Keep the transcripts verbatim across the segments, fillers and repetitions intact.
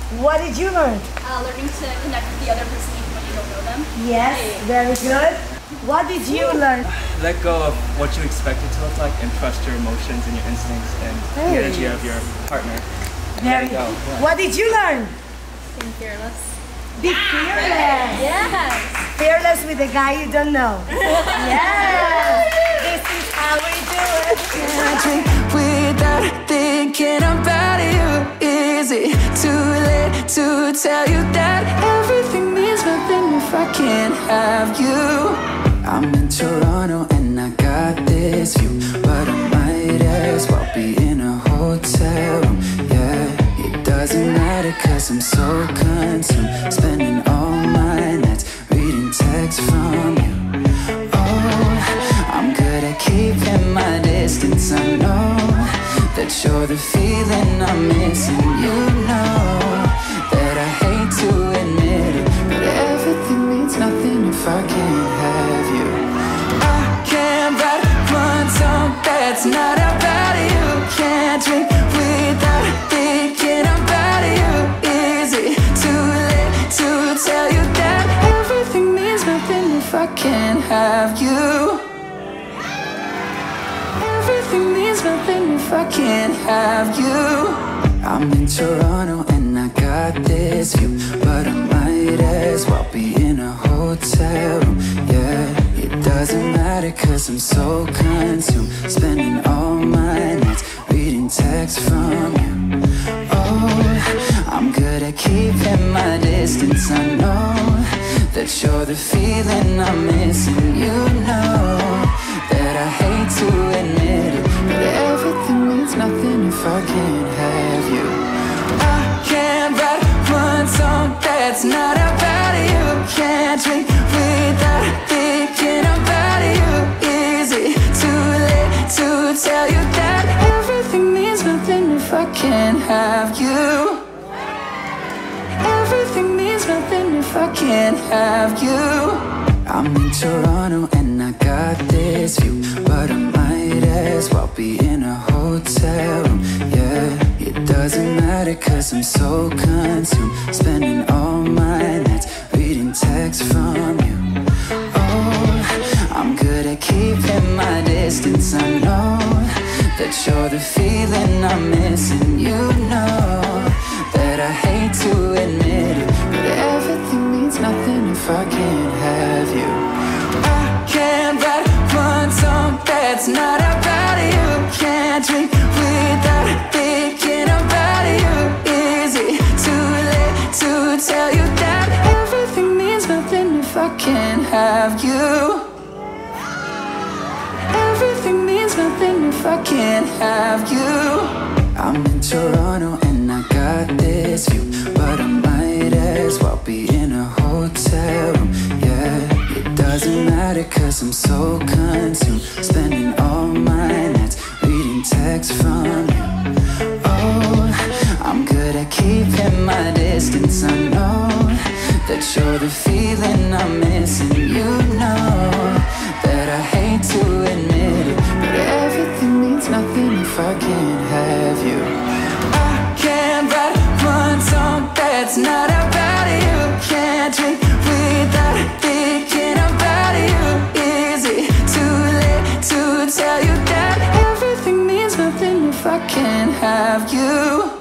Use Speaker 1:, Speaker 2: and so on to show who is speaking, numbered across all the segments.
Speaker 1: What did you learn?
Speaker 2: Uh, learning to connect with the other person even when you don't know them.
Speaker 1: Yes, very good. What did you learn?
Speaker 3: Let go of what you expect it to look like and trust your emotions and your instincts and
Speaker 1: Hey.
Speaker 3: the energy of your partner.
Speaker 1: Very
Speaker 3: Let it go.
Speaker 1: good.
Speaker 3: Yeah.
Speaker 1: What did you learn?
Speaker 2: Being fearless.
Speaker 1: Be fearless.
Speaker 2: Yes.
Speaker 1: Fearless with a guy you don't know. Yes. This is how we do it.
Speaker 4: I drink without thinking about you. Is it too late to tell you that everything means nothing if I can't have you? I'm in Toronto and I got this view, but I might as well be in a hotel room. Yeah, it doesn't matter cause I'm so consumed, spending all my nights reading texts from you. Oh, I'm good at keeping my distance. I know that you're the feeling I'm missing. You know that I hate to admit it, but everything means nothing if I can't have you. I can't write one song that's not about you. Can't drink without thinking about you. Is it too late to tell you that everything means nothing if I can't have you? Everything means nothing if I can't have you. I'm in Toronto and I got this view, but I might as well be in a hotel room. Yeah, it doesn't matter cause I'm so consumed, spending all my nights reading texts from you. Oh, I'm good at keeping my distance. I know that you're the feeling I'm missing. You know that I hate to admit it, but everything means nothing if I can't have you. I can't write one song that's not about you. Can't drink without thinking about you. Is it too late to tell you that everything means nothing if I can't have you? Everything means nothing if I can't have you. I'm in Toronto and I got this view, but I might as well be in a hotel room. Yeah, it doesn't matter cause I'm so consumed, spending all my nights reading texts from you. Oh, I'm good at keeping my distance. I know that you're the feeling I'm missing. You know that I hate to admit it, but everything means nothing if I can't have you. I can't write one song that's not about you. Can't drink without thinking about you. Is it too late to tell you that everything means nothing if I can't have you? Everything means nothing if I can't have you. I'm in Toronto and I got this view, but I might as well be in a hotel room. Yeah, it doesn't matter cause I'm so consumed, spending all my nights reading texts from you. Oh, I'm good at keeping my distance. I know that you're the feeling I'm missing. You know that I hate to admit it, but everything means nothing if I can't have you. I can't write one song that's not about you. Can't drink without thinking about you. Is it too late to tell you that everything means nothing if I can't have you?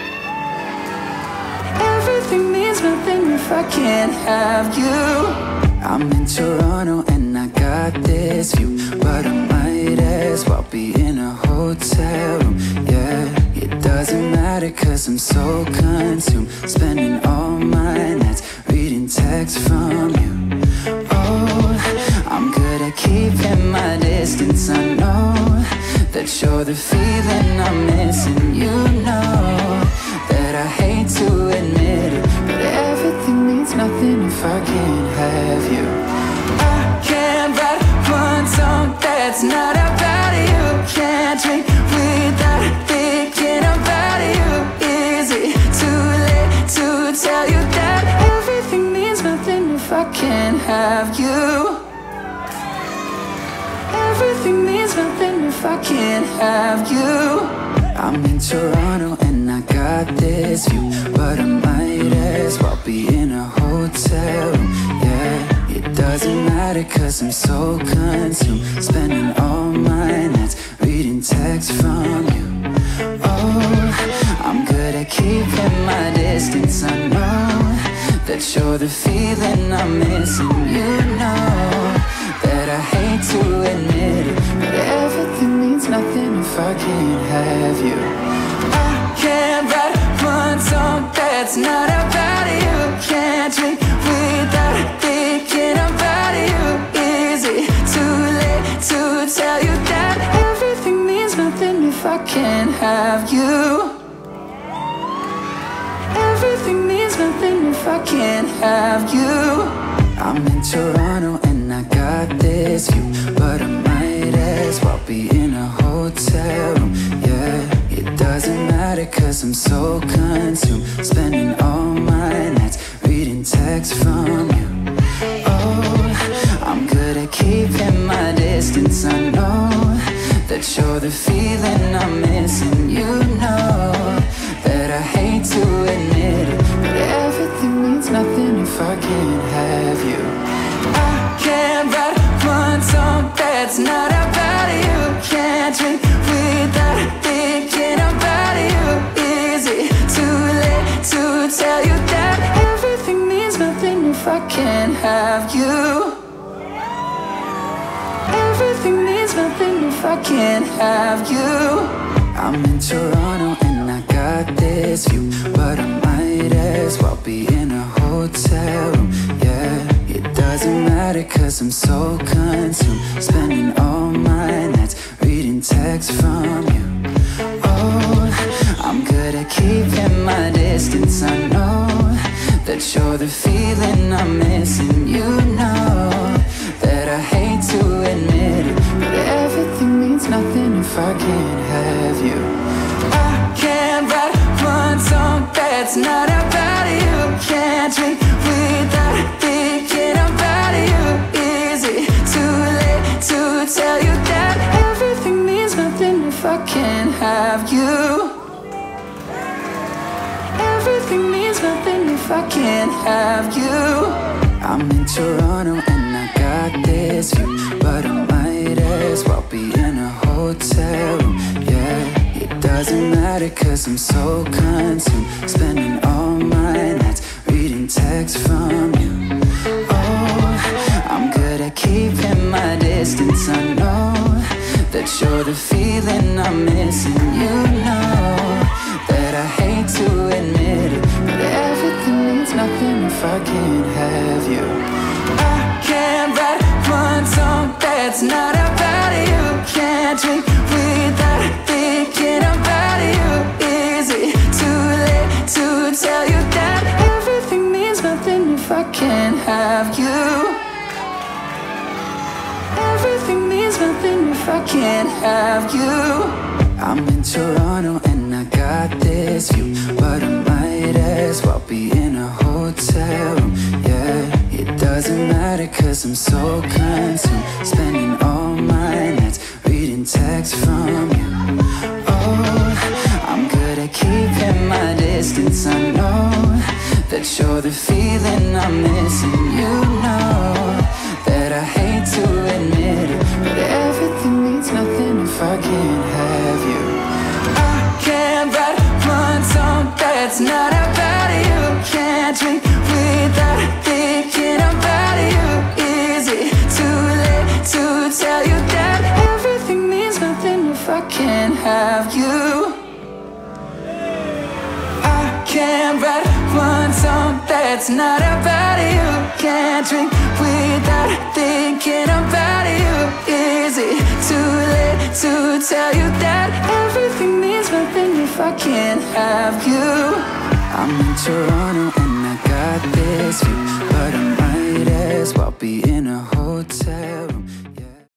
Speaker 4: Everything means nothing if I can't have you. I'm in Toronto and I got this view, but I might as well be in a hotel room. Yeah, it doesn't matter cause I'm so consumed, spending all my nights reading texts from you. Oh, I'm good at keeping my distance. I know that you're the feeling I'm missing. You know that I hate to admit it, but everything means nothing if I can't have you. I can't write one song that's not about you. Can't drink without thinking about you. Is it too late to tell you that everything means nothing if I can't have you? Everything means nothing if I can't have you. I'm in Toronto and I got this view, but I might be in a hotel room, yeah. It doesn't matter cause I'm so consumed, spending all my nights reading texts from you. Oh, I'm good at keeping my distance. I know that you're the feeling I'm missing. You know that I hate to admit it, but everything means nothing if I can't have you. I can't write one song that's not about you. Can't drink without thinking about you. Is it too late to tell you that everything means nothing if I can't have you? Everything means nothing if I can't have you. I'm in Toronto and I got this view, but I might as well be in a hotel room, yeah. It doesn't matter cause I'm so consumed, spending all my nights reading texts from you. Oh, I'm good at keeping my distance. I know that you're the feeling I'm missing. You know that I hate to admit it, but everything means nothing if I can't have you. I can't write one song that's not about you. Can't drink without thinking about you. Is it too late to tell you that everything means nothing if I can't have you? Everything means nothing if I can't have you. I'm in Toronto and I got this view, but I might as well be in a hotel room, yeah. It doesn't matter cause I'm so consumed, spending all my nights reading texts from you. Oh, I'm good at keeping my distance. I know that you're the feeling I'm missing. You know that I hate to admit it, but everything means nothing if I can't have you. I can't write one song that's not about you. Can't drink without thinking about you. Is it too late to tell you that everything means nothing if I can't have you? Everything means nothing if I can't have you. I'm in Toronto and I got this view, but I might as well be in a hotel room, yeah. It doesn't matter cause I'm so consumed, spending all my nights reading texts from you. Oh, I'm good at keeping my distance. I know that you're the feeling I'm missing. You know that I hate to admit it, but everything means nothing if I can't have you. I can't write one song that's not about you. Can't drink without thinking about you. Is it too late to tell you that everything means nothing if I can't have you? Everything means nothing if I can't have you. I'm in Toronto and I got this view, but I might as well be in a hotel room, yeah. It doesn't matter cause I'm so consumed, spending all my nights reading texts from you. Oh, I'm good at keeping my distance. I know that you're the feeling I'm missing. You know that I hate to admit it, but everything means nothing if I can't have you. I can't write one song that's not about you. Can't drink without thinking about you. Is it too late to tell you that everything means nothing if I can't have you? I can't write one song that's not about you. Can't drink without thinking about you. Is it too late to tell you that everything means nothing if I can't have you? I'm in Toronto and I got this view, but I might as well be in a hotel room.